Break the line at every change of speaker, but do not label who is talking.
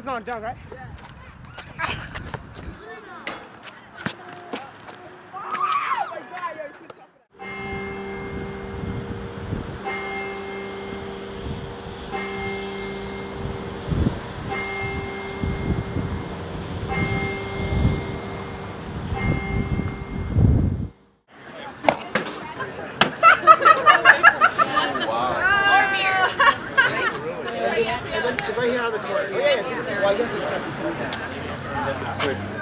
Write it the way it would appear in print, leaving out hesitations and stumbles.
is on Doug, right? Yeah.
Oh my God, you're too tough for that.
It's right here on the court. Oh, yeah. Well, I guess it's